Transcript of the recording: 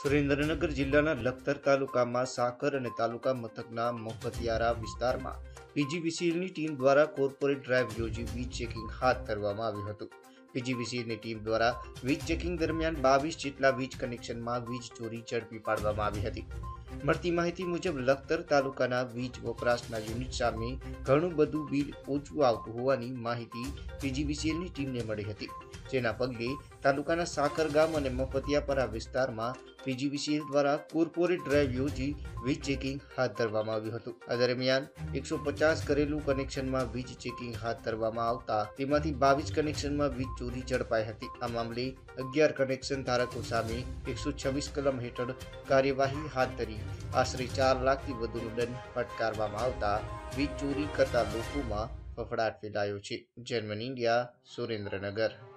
સુરેન્દ્રનગર જિલ્લાના લખતર તાલુકામાં સાકર અને તાલુકા મથકના મફતિયારા વિસ્તારમાં પીજીવીસીએલની ટીમ દ્વારા કોર્પોરેટ ડ્રાઈવ યોજી વીજ ચેકિંગ હાથ ધરવામાં આવ્યું હતું। પીજીવીસીએલની ટીમ દ્વારા વીજ ચેકિંગ દરમિયાન 22 જેટલા વીજ કનેક્શનમાં વીજ ચોરી ઝડપી પાડવામાં આવી હતી। મળતી માહિતી મુજબ લખતર તાલુકાના વીજ વપરાશના યુનિટ સામે ઘણું બધું બિલ ઓછું આવતું હોવાની માહિતી પીજીવીસીએલની ટીમને મળી હતી, જેના પગલે તાલુકાના સાકર ગામ અને મફતિયાપરા વિસ્તારમાં પીજીવીસીએલ દ્વારા કોર્પોરેટ ડ્રાઈવ યોજી વીજ ચેકિંગ હાથ ધરવામાં આવ્યું હતું। આ દરમિયાન 150 ઘરેલું કનેક્શનમાં વીજ ચેકિંગ હાથ ધરવામાં આવતા તેમાંથી 22 કનેક્શનમાં વીજ ચોરી ઝડપાઈ હતી। આ મામલે 11 કનેક્શન ધારકો સામે 126 કલમ હેઠળ કાર્યવાહી હાથ ધરી આશરે 4 લાખથી વધુનો દંડ ફટકારવામાં આવતા વીજ ચોરી કરતા લોકોમાં ફફડાટ ફેલાયો છે। German India, Surendranagar.